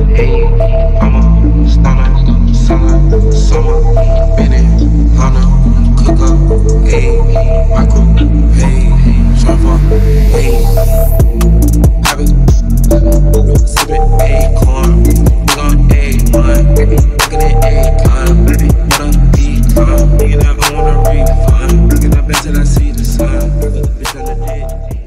Hey, I'm a stunner, summer, Benny, Hunter, cooker, hey, Michael, hey, Trevor, hey, habit, sipping acorn, we gon' A1, looking at acorn, baby, wanna decline, nigga, I wanna refund, looking up until I see the sun, bitch on the dick.